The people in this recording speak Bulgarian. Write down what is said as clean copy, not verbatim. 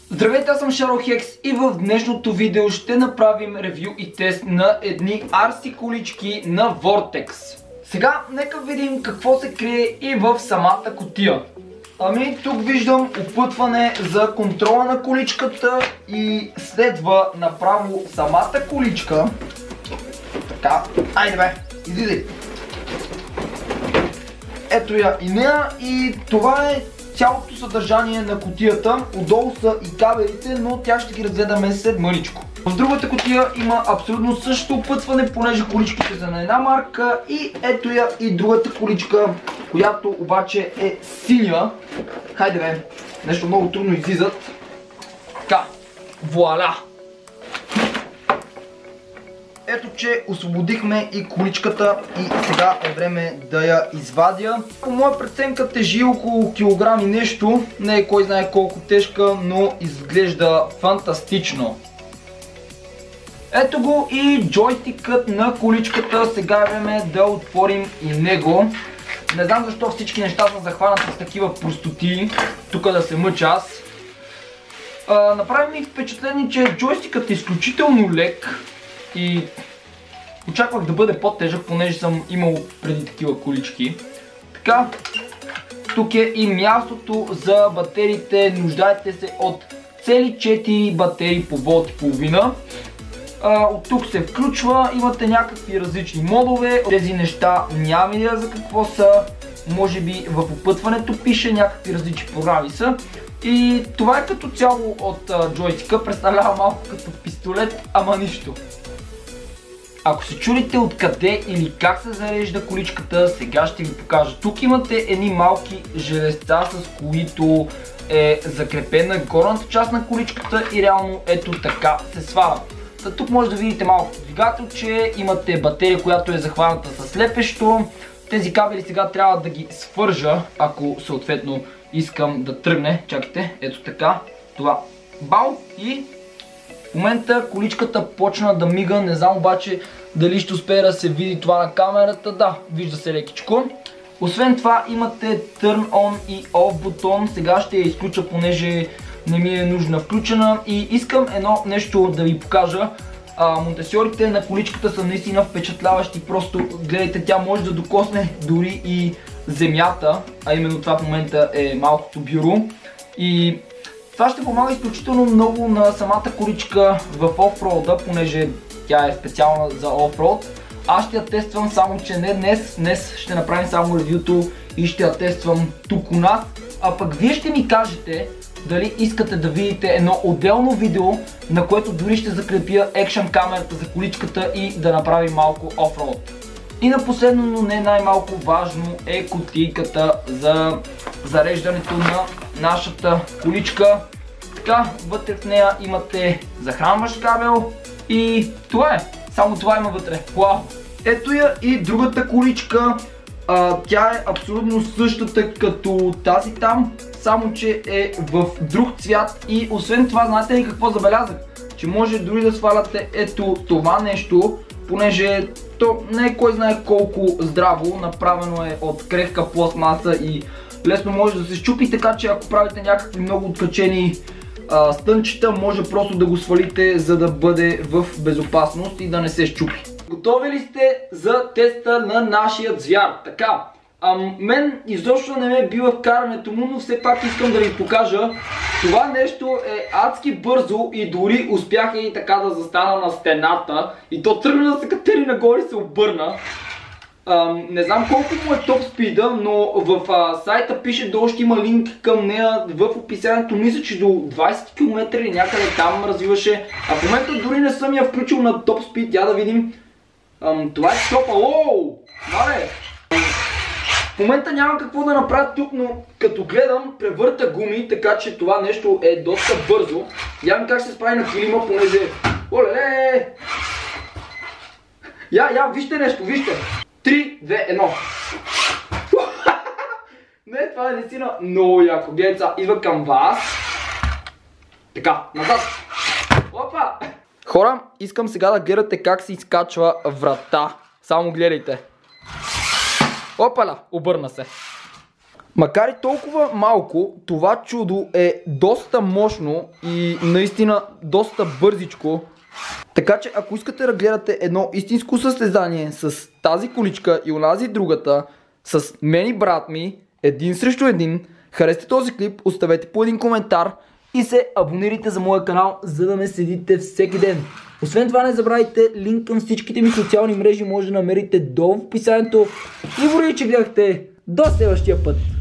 Здравейте, аз съм Шаро-Хекс и в днешното видео ще направим ревю и тест на едни RC колички на Vortex. Сега нека видим какво се крие и в самата кутия. Ами тук виждам опътване за контрола на количката и следва направо самата количка. Така, айде бе, излизай. Ето я и нея и това е цялото съдържание на кутията. Отдолу са и кабелите, но тя ще ги разгледаме след мъничко. В другата кутия има абсолютно същото опътване, понеже количките са на една марка. И ето я и другата количка, която обаче е синя. Хайде бе, нещо много трудно излизат. Така, вуаля! Ето, че освободихме и количката и сега е време да я извадя. По моя преценка тежи около килограм и нещо. Не е кой знае колко тежка, но изглежда фантастично. Ето го и джойстикът на количката. Сега е време да отворим и него. Не знам защо всички неща са захванати с такива простоти. Тук да се мъча аз. Направи ми впечатление, че джойстикът е изключително лек. И очаквах да бъде по-тежък, понеже съм имал преди такива колички. Така, тук е и мястото за батериите. Нуждаете се от цели 4 батерии по волт и половина. От тук се включва, имате някакви различни модове. Тези неща нямам идея за какво са. Може би в опътването пише, някакви различни програми са. И това е като цяло от джойстика. Представлява малко като пистолет, ама нищо. Ако се чудите откъде или как се зарежда количката, сега ще ви покажа. Тук имате едни малки железца, с които е закрепена горната част на количката и реално ето така се сваля. Тук може да видите малко двигателче, имате батерия, която е захваната с лепещо. Тези кабели сега трябва да ги свържа, ако съответно искам да тръгне. Чакайте, ето така, това бал и в момента количката почна да мига, не знам обаче дали ще успее да се види това на камерата. Да, вижда се лекичко. Освен това имате Turn On и Off бутон. Сега ще я изключа, понеже не ми е нужна включена. И искам едно нещо да ви покажа. Монтесьорите на количката са наистина впечатляващи. Просто гледайте, тя може да докосне дори и земята. А именно това в момента е малкото бюро. И това ще помага изключително много на самата количка в офроуда, понеже тя е специална за офроуд. Аз ще я тествам, само че не днес. Днес ще направим само ревюто и ще я тествам тук у нас. А пък вие ще ми кажете дали искате да видите едно отделно видео, на което дори ще закрепя екшън камерата за количката и да направим малко офроуд. И на последно, но не най-малко важно, е кутийката за зареждането на нашата количка. Така, вътре в нея имате захранващ кабел и това е. Само това има вътре. Вау! Ето я и другата количка. Тя е абсолютно същата като тази там, само че е в друг цвят и освен това, знаете ли какво забелязах? Че може дори да сваляте ето това нещо, понеже то не е кой знае колко здраво, направено е от крехка пластмаса и лесно може да се счупи, така че ако правите някакви много откачени стънчета, може просто да го свалите, за да бъде в безопасност и да не се счупи. Готови ли сте за теста на нашия звяр? Така, мен изобщо не ме бива в карането му, но все пак искам да ви покажа. Това нещо е адски бързо и дори успяха и така да застана на стената и то тръгна да се катери нагоре и се обърна. Не знам колко му е топ спида, но в сайта пише долу, ще има линк към нея в описанието. Мисля, че до 20 км или някъде там развиваше. А в момента дори не съм я включил на топ спид. Я да видим. Това е топа. Оу! Мале! В момента нямам какво да направя тук, но като гледам, превърта гуми, така че това нещо е доста бързо. Явим как ще се справи на килима, понеже... Оле-ле! Я, вижте нещо, вижте! 3, 2, 1. Не, това е наистина много яко. Гледайте, идва към вас. Така, назад. Опа! Хора, искам сега да гледате как се изкачва врата. Само гледайте. Опаля, обърна се. Макар и толкова малко, това чудо е доста мощно и наистина доста бързичко. Така че ако искате да гледате едно истинско състезание с тази количка и онази другата, с мен и брат ми, един срещу един, харесайте този клип, оставете по един коментар и се абонирайте за моя канал, за да ме следите всеки ден. Освен това не забравяйте, линк към всичките ми социални мрежи може да намерите долу в описанието. И благодаря, че гледахте. До следващия път!